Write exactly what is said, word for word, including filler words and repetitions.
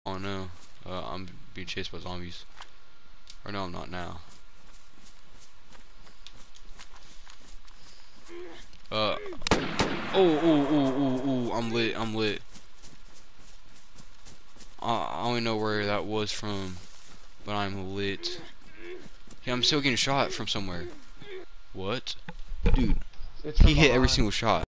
Oh no, uh, I'm being chased by zombies. Or no, I'm not now. Uh, oh, oh, oh, oh, oh, I'm lit, I'm lit. I, I don't know where that was from, but I'm lit. Yeah, I'm still getting shot from somewhere. What? Dude, It's from he hit every behind. single shot.